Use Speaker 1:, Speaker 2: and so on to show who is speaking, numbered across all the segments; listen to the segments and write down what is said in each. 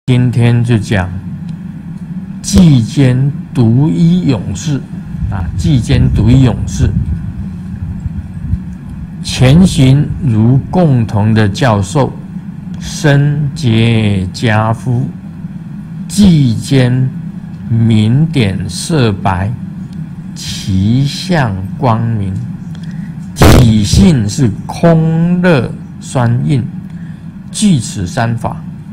Speaker 1: 今天就讲寂间独一勇士啊，寂间独一勇士，前行如共同的教授，身结家夫，寂间明点色白，其相光明，体性是空乐双印，具此三法。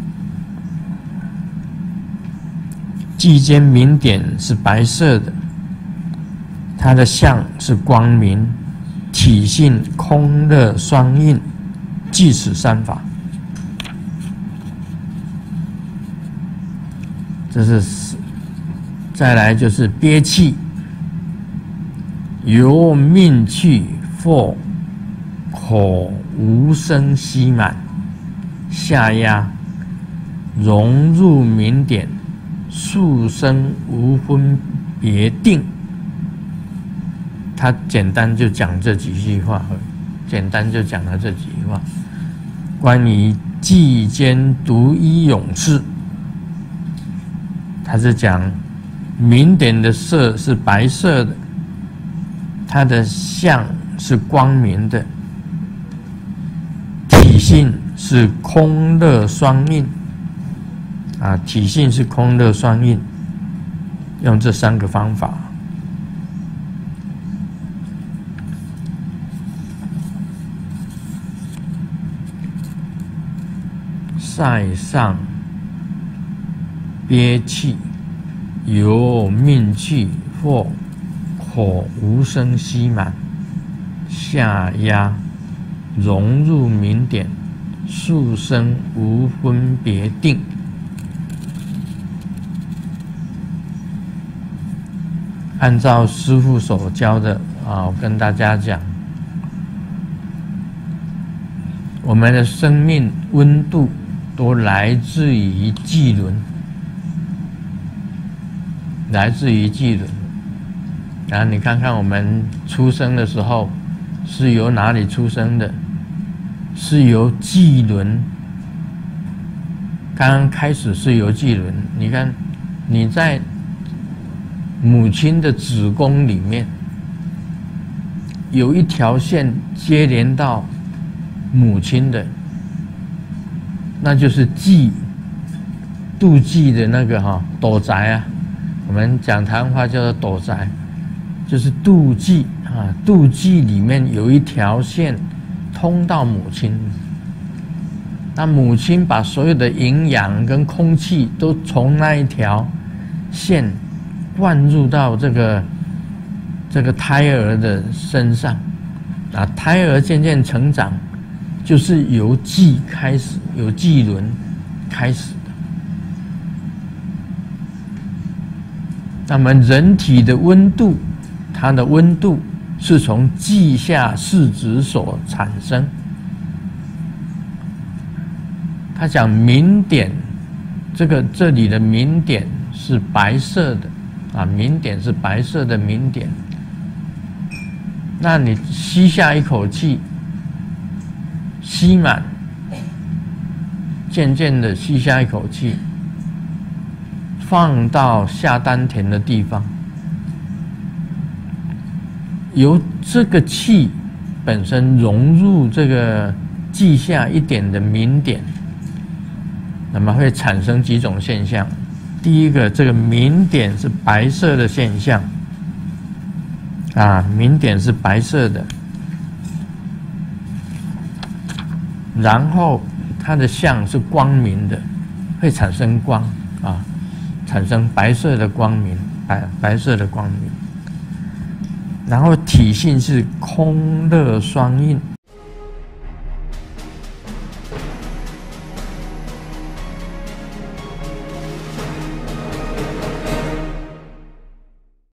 Speaker 1: 寂间明点是白色的，它的相是光明，体性空乐双印，具此三法。这是再来就是憋气，由命去，或口无声息满，下压融入明点，速生无分别定。他简单就讲这几句话，简单就讲了这几句话。关于寂间独一勇士，他是讲明点的色是白色的，它的相是光明的，体性是空乐双印啊，体性是空乐双印，用这三个方法。塞上憋气，由命去，或口无声息满，下压融入明点，速生无分别定。按照师父所教的啊，我跟大家讲，我们的生命温度都来自于寂轮，来自于寂轮。然后你看看我们出生的时候是由哪里出生的？是由寂轮。刚刚开始是由寂轮。你看你在母亲的子宫里面有一条线接连到母亲的，那就是寂，妒忌的那个斗宅啊，我们讲台湾话叫做斗宅，就是妒忌啊，妒忌里面有一条线通到母亲，那母亲把所有的营养跟空气都从那一条线灌入到这个胎儿的身上，啊，胎儿渐渐成长，就是由寂开始，由寂轮开始的。那么人体的温度，它的温度是从寂下视质所产生。他讲明点，这里的明点是白色的啊，明点是白色的明点。那你吸下一口气，吸满，渐渐的吸下一口气，放到下丹田的地方，由这个气本身融入这个寂下一点的明点，那么会产生几种现象。第一个，这个明点是白色的现象啊，明点是白色的，然后它的相是光明的，会产生光啊，产生白色的光明，白色的光明。然后体性是空乐双印